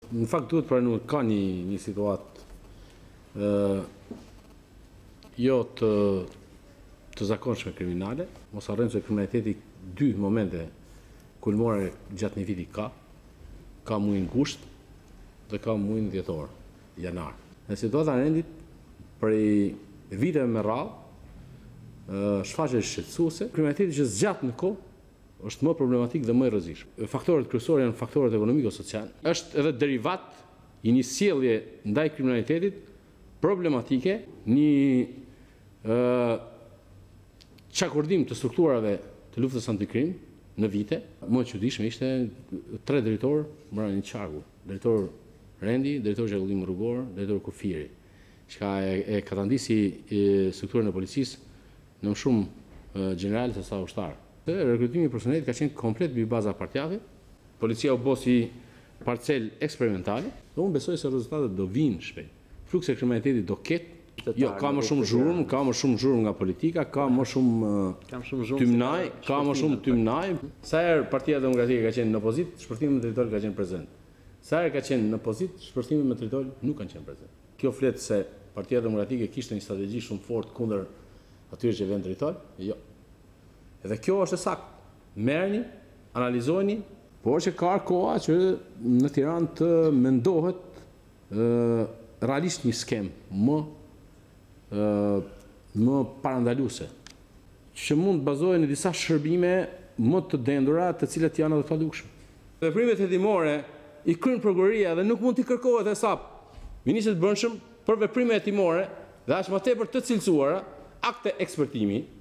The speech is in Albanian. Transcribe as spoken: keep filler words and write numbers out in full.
Në fakt duhet pra nuk ka një, një situatë uh, jo të, të zakonshme kriminale, mos harrojmë se kriminaliteti dy momente kulmore gjatë një viti ka, ka muajin gusht dhe ka muajin dhjetor, janar. Në situata e rendit, prej viteve me radhë, shfaqet shqetësuese, kriminaliteti që zgjat në kohë është më problematik dhe më i rrezikshëm. Faktorët kryesorë janë faktorët ekonomiko-social. Është edhe derivat i një sjellje ndaj kriminalitetit problematike, një ë çakordim të strukturave të luftës antikrim në vite. Më e çuditshme ishte tre drejtorë mbra një qarku. Drejtor Rendi, drejtor Zhvillim Rrugor, drejtor Kufiri. Çka e, e katandisi strukturën e policisë në më shumë general se sa ushtar. Rekrutimi i personelit ka qenë komplet mbi baza partjave. Policia u bosi parcel eksperimentale dhe unë besoj se rezultatet do vinë shpejt. Fluksi i kriminalitetit do ketë. Jo, ka më shumë zhurmë, ka më shumë zhurmë nga politika, ka më shumë tymnaj, ka më shumë tymnaj. Sa herë Partia Demokratike ka qenë në opozitë, shpërthimi me territor ka qenë prezent. Sa herë ka qenë në opozitë, shpërthimi me territor nuk kanë qenë prezent. Kjo flet se Partia Demokratike kishte një strategji shumë fort kundër atyre që vjen territor? Jo. Edhe kjo është e saktë. Merrni, analizojeni, por që ka koha që në Tiranë të mendohet ë realisht një skem më ë më parandaluese, që mund të bazohen në disa shërbime më të dendura, të cilat janë edhe të padukshme. Veprimet hetimore i kryen prokuroria dhe nuk mund t'i kërkohet hesap ministrit të Brendshëm për veprime hetimore dhe as më tepër të cilësuara, akte ekspertimi